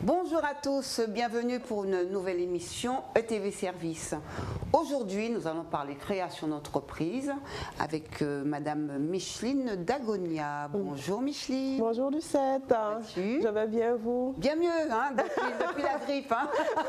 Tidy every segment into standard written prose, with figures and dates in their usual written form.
Bonjour à tous, bienvenue pour une nouvelle émission ETV Service. Aujourd'hui, nous allons parler création d'entreprise avec Madame Micheline Dagonia. Bonjour Micheline. Bonjour Lucette. Je vais bien, vous? Bien mieux, hein, depuis la grippe. Hein.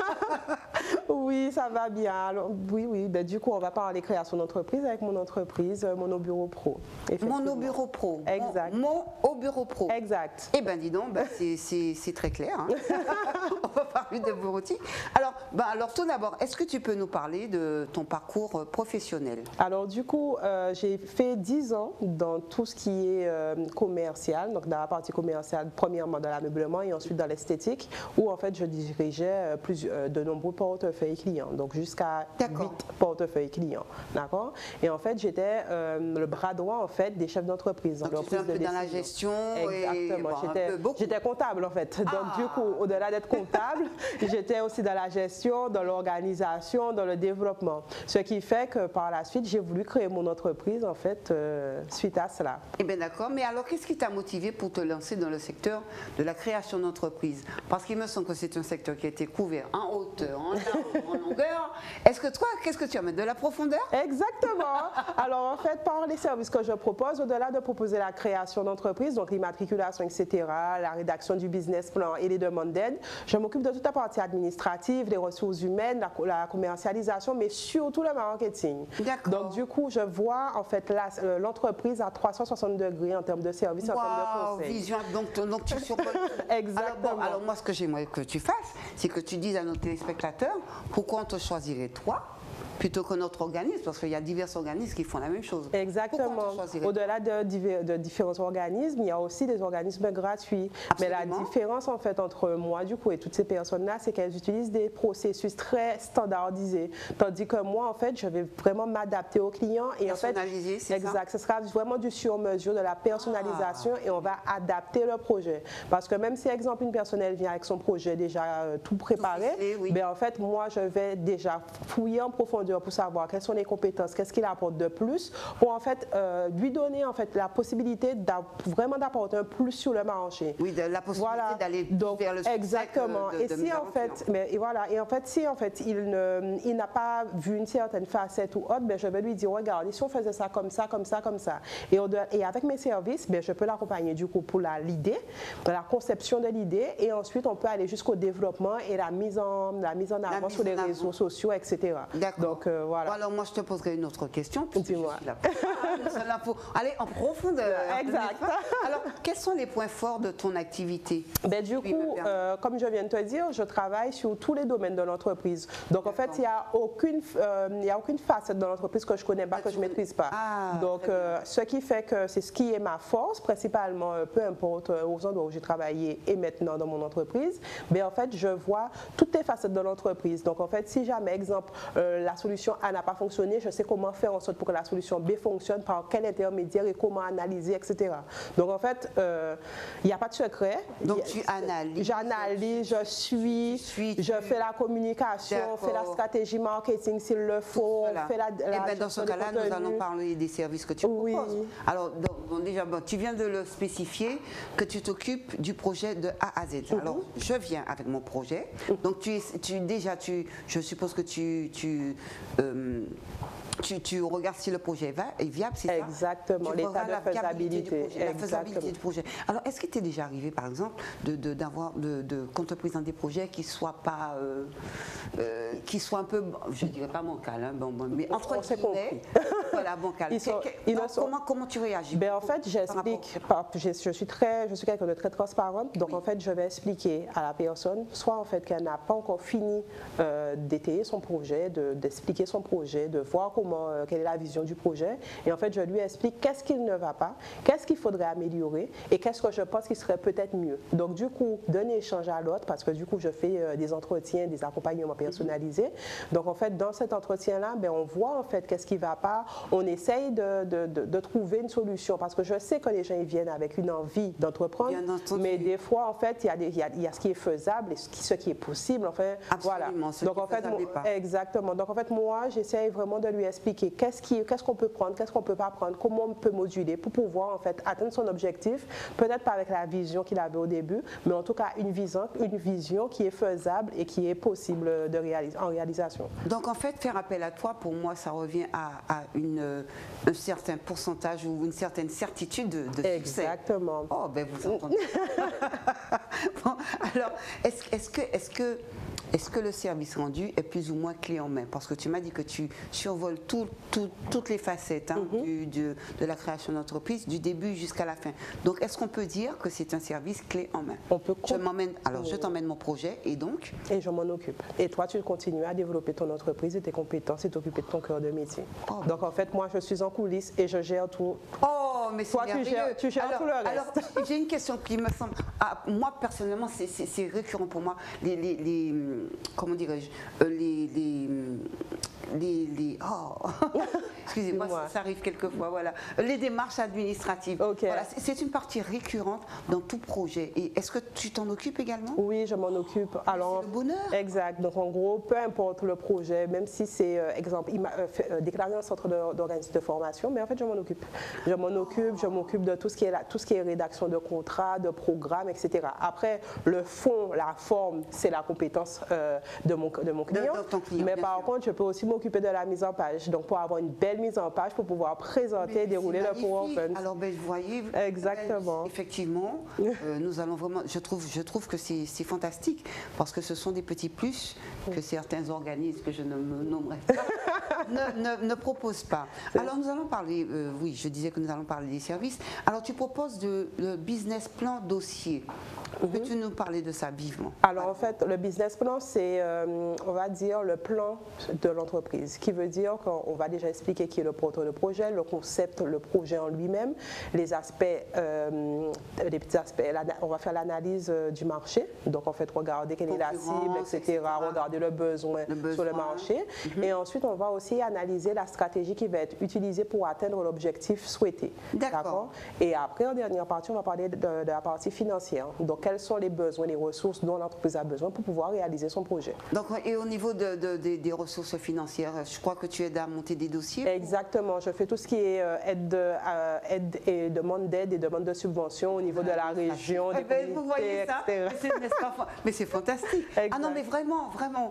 Oui, ça va bien. Alors, oui. Ben, du coup, on va parler création d'entreprise avec mon entreprise, Monobureau Pro. Monobureau Pro. Exact. Mon au bureau pro. Exact. Eh bien, dis donc, ben, c'est très clair. Hein. On va parler de bureautique. Alors tout d'abord, est-ce que tu peux nous parler de ton parcours professionnel? Alors, du coup, j'ai fait 10 ans dans tout ce qui est commercial, donc dans la partie commerciale, premièrement dans l'ameublement et ensuite dans l'esthétique, où en fait je dirigeais de nombreux portefeuilles clients, donc jusqu'à 8 portefeuilles clients. D'accord? Et en fait, j'étais le bras droit en fait des chefs d'entreprise. Donc, tu étais un peu dans la gestion. Exactement. J'étais comptable en fait. Donc, du coup, au-delà d'être comptable, j'étais aussi dans la gestion, dans l'organisation, dans le développement. Ce qui fait que par la suite, j'ai voulu créer mon entreprise en fait suite à cela. Eh bien d'accord, mais alors qu'est-ce qui t'a motivé pour te lancer dans le secteur de la création d'entreprise? Parce qu'il me semble que c'est un secteur qui a été couvert en hauteur, en large, en longueur. Est-ce que toi, qu'est-ce que tu amènes? De la profondeur? Exactement. Alors en fait, par les services que je propose, au-delà de proposer la création d'entreprise, donc l'immatriculation, etc., la rédaction du business plan et les demandes d'aide, je m'occupe de toute la partie administrative, les ressources humaines, la commercialisation, mais surtout le marketing. Donc du coup, je vois en fait l'entreprise à 360 degrés en termes de services, en termes de conseils. Vision, donc tu survoles. Exactement. Alors moi, ce que j'aimerais que tu fasses, c'est que tu dises à nos téléspectateurs pourquoi on te choisirait toi plutôt que notre organisme, parce qu'il y a divers organismes qui font la même chose. Exactement. Au-delà de différents organismes, il y a aussi des organismes gratuits. Absolument. Mais la différence en fait entre moi du coup et toutes ces personnes-là, c'est qu'elles utilisent des processus très standardisés, tandis que moi en fait, je vais vraiment m'adapter aux clients et en fait, c'est exact. Ce sera vraiment du sur-mesure, de la personnalisation et on va adapter le projet. Parce que même si exemple une personne elle vient avec son projet déjà tout préparé, ben en fait moi je vais déjà fouiller en profondeur pour savoir quelles sont les compétences, qu'est-ce qu'il apporte de plus, pour en fait lui donner en fait la possibilité vraiment d'apporter un plus sur le marché. Oui, de la possibilité d'aller vers le succès. Exactement. Et si en fait, si en fait il n'a pas vu une certaine facette ou autre, ben je vais lui dire regarde, si on faisait ça comme ça, comme ça, comme ça. Et avec mes services, ben je peux l'accompagner du coup pour l'idée, la conception de l'idée, et ensuite on peut aller jusqu'au développement et la mise en avant sur les réseaux sociaux, etc. D'accord. Donc, voilà. Alors moi je te poserai une autre question. Dis-moi. Allez en profondeur. Exact. Alors quels sont les points forts de ton activité? Ben, du coup, comme je viens de te dire, je travaille sur tous les domaines de l'entreprise. Donc en fait, il n'y a aucune facette de l'entreprise que je ne connais pas, que je ne maîtrise pas. Donc ce qui fait que c'est ce qui est ma force, principalement, peu importe aux endroits où j'ai travaillé et maintenant dans mon entreprise, mais en fait, je vois toutes les facettes de l'entreprise. Donc en fait, si jamais, exemple, la solution A n'a pas fonctionné, je sais comment faire en sorte pour que la solution B fonctionne, par quel intermédiaire et comment analyser, etc. Donc en fait, il n'y a pas de secret. Donc tu analyses. J'analyse, je suis, je fais la communication, on fait la stratégie marketing s'il le faut, on fait dans ce cas-là, nous allons parler des services que tu proposes. Alors déjà, tu viens de le spécifier, que tu t'occupes du projet de A à Z. Alors je viens avec mon projet. Donc je suppose que tu regardes si le projet est viable, c'est ça? Exactement, l'état de faisabilité. La faisabilité du projet. Alors, est-ce qu'il t'est déjà arrivé, par exemple, d'entreprises dans des projets qui soient pas, qui soient un peu, je ne dirais pas bancal, hein, mais entre guillemets, voilà, bancal. Comment tu réagis? Ben, en fait, j'explique. Je suis quelqu'un de très transparente, donc en fait, je vais expliquer à la personne, soit en fait qu'elle n'a pas encore fini d'étayer son projet, d'expliquer son projet, de voir quelle est la vision du projet, et en fait je lui explique qu'est-ce qu'il ne va pas, qu'est-ce qu'il faudrait améliorer et qu'est-ce que je pense qui serait peut-être mieux. Donc du coup, d'un échange à l'autre, parce que du coup je fais des entretiens, des accompagnements personnalisés, donc en fait dans cet entretien-là, ben, on voit en fait qu'est-ce qui ne va pas, on essaye de trouver une solution, parce que je sais que les gens ils viennent avec une envie d'entreprendre, mais des fois en fait il y a ce qui est faisable et ce qui est possible, enfin. Absolument, voilà. Donc en fait, exactement. Donc en fait moi j'essaye vraiment de lui expliquer expliquer qu'est-ce qu'on peut prendre, qu'est-ce qu'on ne peut pas prendre, comment on peut moduler pour pouvoir en fait atteindre son objectif, peut-être pas avec la vision qu'il avait au début, mais en tout cas une vision qui est faisable et qui est possible en réalisation. Donc en fait, faire appel à toi, pour moi, ça revient à un certain pourcentage ou une certaine certitude de succès. Exactement. Oh, ben vous entendez. Bon, alors, est-ce que le service rendu est plus ou moins clé en main? Parce que tu m'as dit que tu survoles toutes les facettes de la création d'entreprise, du début jusqu'à la fin. Donc, est-ce qu'on peut dire que c'est un service clé en main? On peut. Je t'emmène mon projet et donc? Et je m'en occupe. Et toi, tu continues à développer ton entreprise et tes compétences et t'occuper de ton cœur de métier. Oh. Donc, en fait, moi, je suis en coulisses et je gère tout. Oh, mais c'est merveilleux. Tu gères tout le reste. Alors, j'ai une question qui me semble... moi, personnellement, c'est récurrent pour moi. Comment dirais-je, excusez-moi, ça arrive quelquefois, voilà. Les démarches administratives. Okay. Voilà, c'est une partie récurrente dans tout projet. Et est-ce que tu t'en occupes également? Oui, je m'en occupe. Alors, c'est le bonheur. Exact. Donc, en gros, peu importe le projet, même si c'est, exemple, déclaré un centre d'organisme de formation, mais en fait, je m'en occupe. Je m'occupe de tout ce qui est rédaction de contrats, de programmes, etc. Après, le fond, la forme, c'est la compétence de mon client. Mais par contre, je peux aussi m'occuper de la mise en page. Donc, pour avoir une belle mise en page, pour pouvoir présenter et dérouler le PowerPoint. Alors, vous voyez, exactement. Effectivement, nous allons vraiment. Je trouve que c'est fantastique parce que ce sont des petits plus que certains organismes que je ne me nommerai pas ne proposent pas. Alors, nous allons parler. Oui, je disais que nous allons parler des services. Alors, tu proposes le business plan dossier. Peux-tu nous parler de ça vivement? Alors en fait, le business plan, c'est, on va dire, le plan de l'entreprise, qui veut dire qu'on va déjà expliquer qui est le porteur de projet, le concept, le projet en lui-même, les aspects, les petits aspects. On va faire l'analyse du marché, donc en fait regarder quelle est la cible, etc., regarder le besoin sur le marché. Et ensuite, on va aussi analyser la stratégie qui va être utilisée pour atteindre l'objectif souhaité. D'accord. Et après, en dernière partie, on va parler de la partie financière. Donc, quels sont les besoins, les ressources dont l'entreprise a besoin pour pouvoir réaliser son projet. Donc, et au niveau des ressources financières, je crois que tu aides à monter des dossiers? Exactement. Je fais tout ce qui est aide et demande d'aide et demande de subvention au niveau de la région, des communautés, vous voyez ça, etc. Mais c'est fantastique. Exact. Ah non, mais vraiment,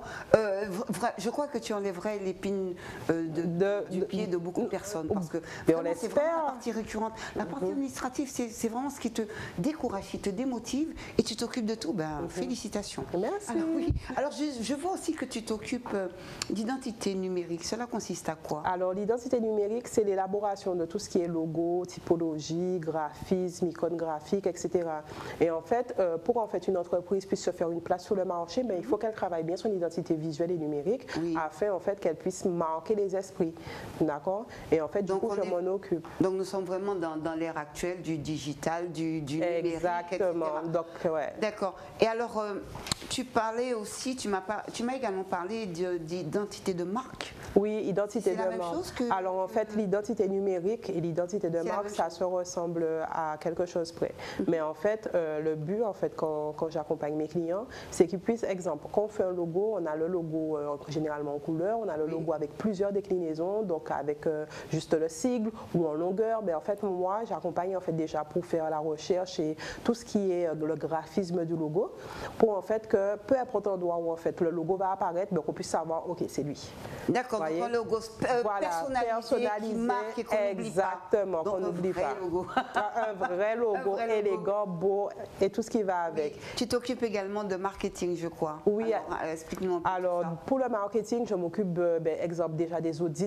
je crois que tu enlèverais l'épine du pied de beaucoup de personnes. Parce que c'est vraiment la partie récurrente. La partie administrative, c'est vraiment ce qui te décourage, qui te démotive. Et tu t'occupes de tout, félicitations. Merci. Alors, oui. Alors je vois aussi que tu t'occupes d'identité numérique. Cela consiste à quoi? Alors l'identité numérique, c'est l'élaboration de tout ce qui est logo, typologie, graphisme, icône graphique, etc. Et en fait, pour une entreprise puisse se faire une place sur le marché, il faut qu'elle travaille bien son identité visuelle et numérique afin en fait qu'elle puisse marquer les esprits. D'accord? Et en fait, du coup, je m'en occupe. Donc nous sommes vraiment dans l'ère actuelle du digital, du numérique, exactement. etc. Donc, ouais. D'accord. Et alors, tu parlais aussi, tu m'as également parlé d'identité de marque. Oui, identité de marque. C'est la même chose que... Alors en fait, l'identité numérique et l'identité de marque, ça se ressemble à quelque chose près. Mais en fait, le but, en fait, quand j'accompagne mes clients, c'est qu'ils puissent, exemple, quand on fait un logo, on a le logo généralement en couleur, on a le logo avec plusieurs déclinaisons, donc avec juste le sigle ou en longueur. Mais en fait, moi, j'accompagne en fait déjà pour faire la recherche et tout ce qui est le graphisme du logo, pour en fait que peu importe l'endroit où en fait le logo va apparaître, qu'on puisse savoir, ok, c'est lui. D'accord, donc un logo personnalisé qui marque et qu'on n'oublie pas. Exactement, qu'on n'oublie pas. Un vrai logo élégant, beau et tout ce qui va avec. Oui. Tu t'occupes également de marketing, je crois. Oui. Explique-nous un peu. Alors, pour le marketing, je m'occupe, exemple, déjà des audits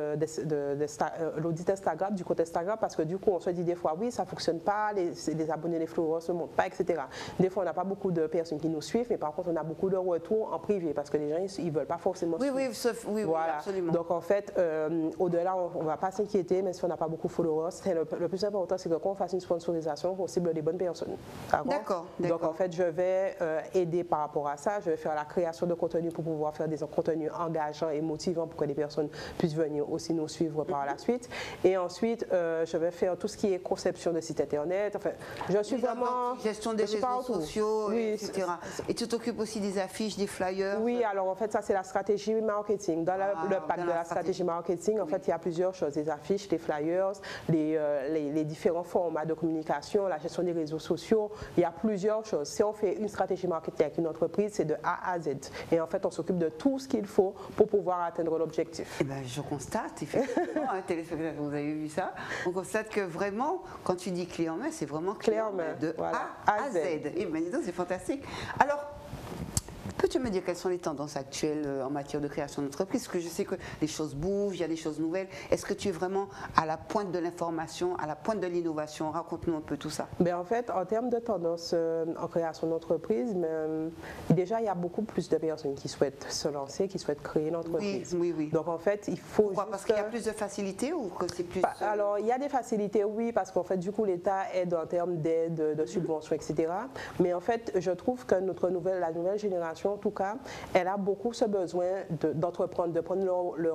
l'audit Instagram, du compte Instagram, parce que du coup, on se dit des fois, oui, ça ne fonctionne pas, les abonnés, les followers ne se montent pas, etc. Des fois, on n'a pas beaucoup de personnes qui nous suivent, mais par contre, on a beaucoup de retours en privé, parce que les gens, ils ne veulent pas forcément suivre. Oui, voilà. Absolument. Donc, en fait, au-delà, on ne va pas s'inquiéter, mais si on n'a pas beaucoup de followers, le plus important, c'est que quand on fasse une sponsorisation, on cible les bonnes personnes. D'accord. Donc, en fait, je vais aider par rapport à ça. Je vais faire la création de contenu pour pouvoir faire des contenus engageants et motivants pour que les personnes puissent venir aussi nous suivre par la suite. Et ensuite, je vais faire tout ce qui est conception de site internet. Enfin, je suis vraiment... Gestion des réseaux sociaux, etc. Et tu t'occupes aussi des affiches, des flyers? Oui, alors en fait, ça, c'est la stratégie marketing. Dans le pack de la stratégie marketing, en fait, il y a plusieurs choses, les affiches, les flyers, les différents formats de communication, la gestion des réseaux sociaux, il y a plusieurs choses. Si on fait une stratégie marketing avec une entreprise, c'est de A à Z. Et en fait, on s'occupe de tout ce qu'il faut pour pouvoir atteindre l'objectif. Eh ben, je constate, effectivement, téléspectateur, vous avez vu ça, on constate que vraiment, quand tu dis clé en main, c'est vraiment clé en main, de voilà, A à Z. Et bien, dis donc, c'est fantastique. Alors, peux-tu me dire quelles sont les tendances actuelles en matière de création d'entreprise? Parce que je sais que les choses bougent, il y a des choses nouvelles. Est-ce que tu es vraiment à la pointe de l'information, à la pointe de l'innovation? Raconte-nous un peu tout ça. En fait, en termes de tendance en création d'entreprise, déjà, il y a beaucoup plus de personnes qui souhaitent se lancer, qui souhaitent créer une entreprise. Oui. Donc, en fait, il faut Pourquoi? Parce qu'il y a plus de facilité ou que c'est plus... Alors, il y a des facilités, oui, parce qu'en fait, du coup, l'État aide en termes d'aide, de subventions, etc. Mais en fait, je trouve que la nouvelle génération, en tout cas, elle a beaucoup ce besoin d'entreprendre, de prendre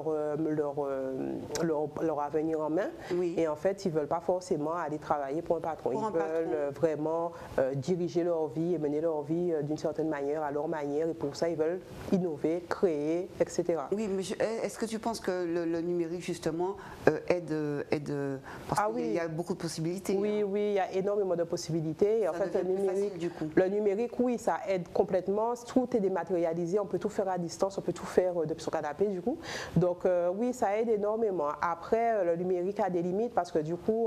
leur avenir en main. Oui. Et en fait, ils ne veulent pas forcément aller travailler pour un patron. Ils veulent vraiment diriger leur vie et mener leur vie d'une certaine manière, à leur manière. Et pour ça, ils veulent innover, créer, etc. Oui, mais est-ce que tu penses que le numérique, justement, aide parce qu'il y a beaucoup de possibilités. Oui, il y a énormément de possibilités. Et en fait, le numérique, oui, ça aide complètement. Tout est dématérialisé, on peut tout faire à distance, on peut tout faire depuis son canapé, du coup. Donc, oui, ça aide énormément. Après, le numérique a des limites parce que, du coup,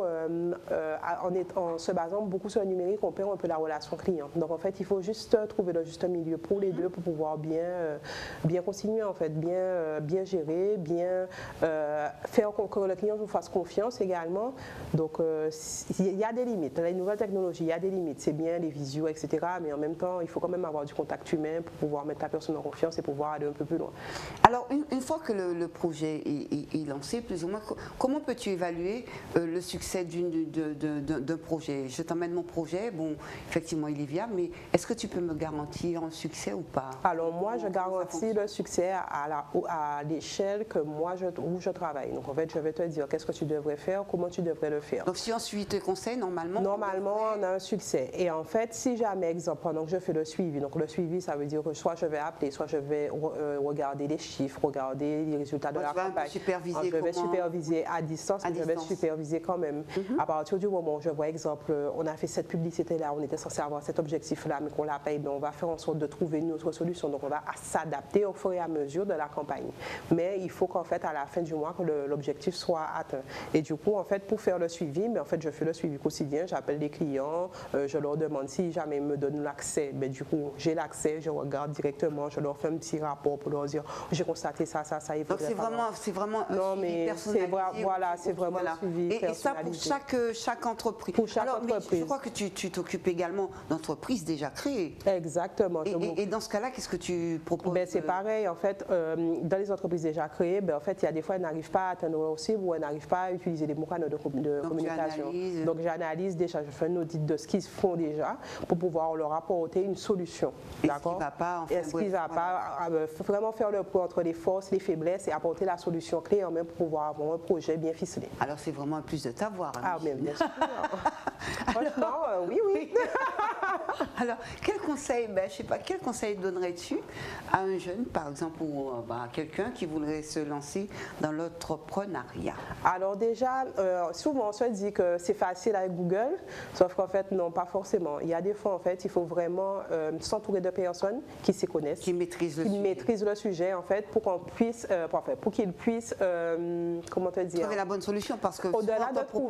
en se basant beaucoup sur le numérique, on perd un peu la relation client. Donc, en fait, il faut juste trouver le juste milieu pour les deux pour pouvoir bien continuer, en fait, bien gérer, bien faire que le client vous fasse confiance également. Donc, il y a des limites. Les nouvelles technologies, il y a des limites. C'est bien les visios, etc. Mais en même temps, il faut quand même avoir du contact humain pour pouvoir mettre la personne en confiance et pouvoir aller un peu plus loin. Alors, une fois que le projet est lancé, plus ou moins, comment peux-tu évaluer le succès d'un projet? Je t'emmène mon projet, bon, effectivement, il est viable, mais est-ce que tu peux me garantir un succès ou pas? Alors, moi, je garantis le succès à l'échelle où je travaille. Donc, en fait, je vais te dire qu'est-ce que tu devrais faire, comment tu devrais le faire. Donc, si on suit tes conseils, normalement, on a un succès. Et en fait, si jamais, exemple, pendant que je fais le suivi, donc le suivi, ça veut dire que soit je vais appeler, soit je vais regarder les chiffres, regarder les résultats de la campagne. Je vais superviser à distance, mais je vais superviser quand même. À partir du moment où je vois, exemple, on a fait cette publicité-là, on était censé avoir cet objectif-là, mais qu'on l'a pas, on va faire en sorte de trouver une autre solution. Donc, on va s'adapter au fur et à mesure de la campagne. Mais il faut qu'en fait, à la fin du mois, que l'objectif soit atteint. Et du coup, en fait, pour faire le suivi, mais en fait, je fais le suivi quotidien, j'appelle les clients, je leur demande si jamais ils me donnent l'accès, mais du coup, j'ai l'accès, je regarde directement, je leur fais un petit rapport pour leur dire j'ai constaté ça. Donc c'est vraiment un suivi personnalisé. Voilà, c'est vraiment un suivi personnalisé. Et ça pour chaque entreprise. Pour chaque entreprise. Mais je crois que tu t'occupes également d'entreprises déjà créées. Exactement. Et dans ce cas-là, qu'est-ce que tu proposes? C'est pareil, en fait, dans les entreprises déjà créées, en fait, il y a des fois, elles n'arrivent pas à atteindre leur cible ou elles n'arrivent pas à utiliser les bons canaux de communication. Donc j'analyse déjà, je fais un audit de ce qu'ils font déjà pour pouvoir leur apporter une solution. D'accord? Est-ce qu'il ne va pas vraiment faire le point entre les forces, les faiblesses et apporter la solution clé en main pour pouvoir avoir un projet bien ficelé. Alors c'est vraiment un plus de t'avoir. Ah, mais bien sûr. Franchement, oui. Alors, quel conseil donnerais-tu à un jeune, par exemple, ou à quelqu'un qui voudrait se lancer dans l'entrepreneuriat? Alors déjà, souvent on se dit que c'est facile avec Google, sauf qu'en fait, non, pas forcément. Il y a des fois, en fait, il faut vraiment s'entourer de personnes qui s'y connaissent, qui maîtrisent le sujet, en fait, pour qu'ils puissent, comment te dire, trouver la bonne solution, parce que au-delà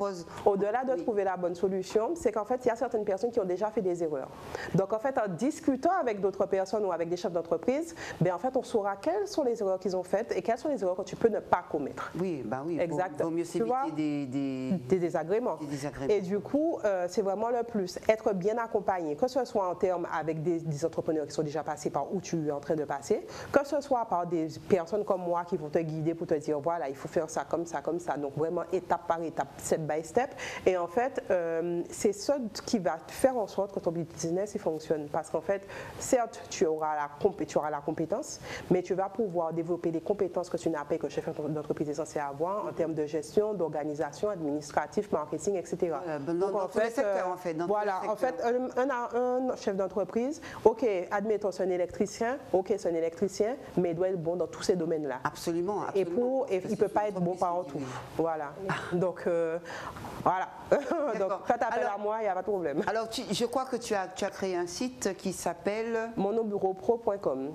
de trouver la bonne solution, c'est qu'en fait, il y a certaines personnes qui ont déjà fait des erreurs. Donc, en fait, en discutant avec d'autres personnes ou avec des chefs d'entreprise, en fait, on saura quelles sont les erreurs qu'ils ont faites et quelles sont les erreurs que tu peux ne pas commettre. Oui, exact. Vaut mieux s'éviter des désagréments. Et du coup, c'est vraiment le plus. Être bien accompagné, que ce soit en termes avec des entrepreneurs qui sont déjà passés par où tu es en train de passer, que ce soit par des personnes comme moi qui vont te guider pour te dire, voilà, il faut faire ça, comme ça, comme ça. Donc, vraiment, étape par étape, step by step. Et en fait, c'est ça qui va faire en sorte que ton business il fonctionne. Parce qu'en fait, certes, tu auras la compétence, mais tu vas pouvoir développer des compétences que tu n'as pas et que le chef d'entreprise est censé avoir en termes de gestion, d'organisation, administratif, marketing, etc. Dans tous les secteurs, en fait. Voilà, en fait, un chef d'entreprise, ok, admettons, c'est un électricien, mais il doit être bon dans tous ces domaines-là. Absolument. Et il ne peut pas être bon par en tout. Voilà. Donc, voilà. Donc, quand tu appelles à moi, il n'y a pas de problème. Alors, je crois que tu as créé un site qui s'appelle monobureaupro.com.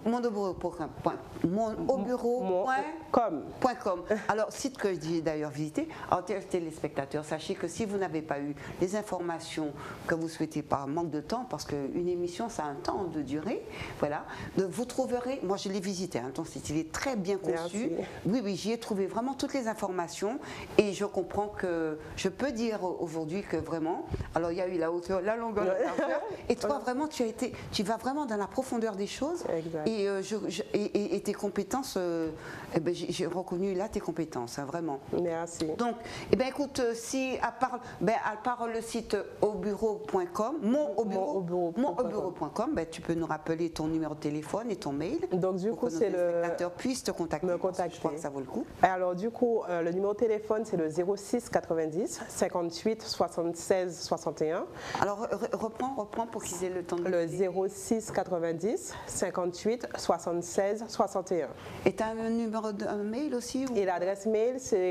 Monobureau.com. Alors, site que j'ai d'ailleurs visité. Alors, téléspectateurs, sachez que si vous n'avez pas eu les informations que vous souhaitez par manque de temps, parce qu'une émission, ça a un temps de durée, voilà, vous trouverez, moi je l'ai visité, ton site, il est très bien conçu. Merci. Oui, j'y ai trouvé vraiment toutes les informations et je comprends que je peux dire aujourd'hui que vraiment, alors il y a eu la hauteur, la longueur, la largeur, et toi vraiment tu vas vraiment dans la profondeur des choses. Et tes compétences, j'ai reconnu là tes compétences, hein, vraiment. Merci. Donc, écoute, si à part le site aubureau.com, monaubureau.com, tu peux nous rappeler ton numéro de téléphone et ton mail. Donc du coup, c'est le spectateur puisse te contacter. Je crois que ça vaut le coup. Alors du coup, le numéro de téléphone c'est le 06 90 58 76 61. Alors reprends pour qu'ils aient le temps de le 06 90 58 76 61. Et tu as un numéro de mail aussi ou... Et l'adresse mail c'est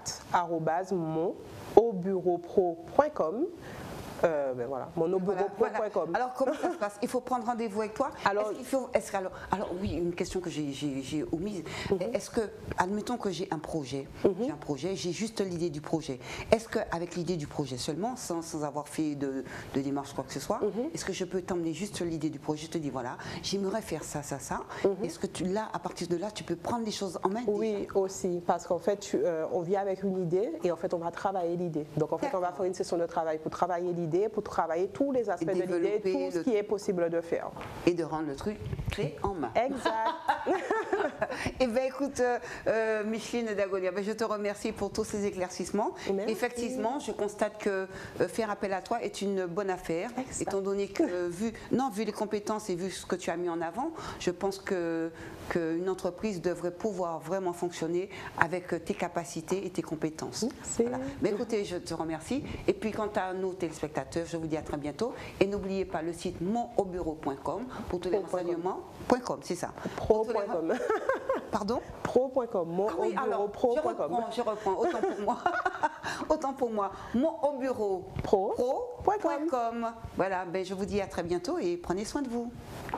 contact@monaubureaupro.com. Voilà, monobureau.com. Alors comment ça se passe? Il faut prendre rendez-vous avec toi? Alors oui, une question que j'ai omise. Est-ce que, admettons que j'ai un projet, j'ai juste l'idée du projet. Est-ce qu'avec l'idée du projet seulement, sans avoir fait de démarche quoi que ce soit, est-ce que je peux t'emmener juste l'idée du projet? Je te dis voilà, j'aimerais faire ça. Est-ce que à partir de là, tu peux prendre les choses en main? Oui, aussi, parce qu'en fait, on vient avec une idée et en fait, on va travailler l'idée. Donc en fait, on va faire une session de travail pour travailler l'idée, pour travailler tous les aspects de l'idée, tout ce qui est possible de faire. Et de rendre le truc clé en main. Exact. Eh bien écoute, Micheline Dagonia, je te remercie pour tous ces éclaircissements. Merci. Effectivement, je constate que faire appel à toi est une bonne affaire, étant donné que vu les compétences et vu ce que tu as mis en avant, je pense qu'une entreprise devrait pouvoir vraiment fonctionner avec tes capacités et tes compétences. Voilà. Mais écoutez, je te remercie. Et puis quant à nos téléspectateurs, je vous dis à très bientôt. Et n'oubliez pas le site monaubureau.com pour tous les renseignements. .com, c'est ça. Pro.com. Pardon? Pro.com. Monaubureau.com. Je reprends. Autant pour moi. Autant pour moi. Monaubureau.com. Voilà, je vous dis à très bientôt et prenez soin de vous.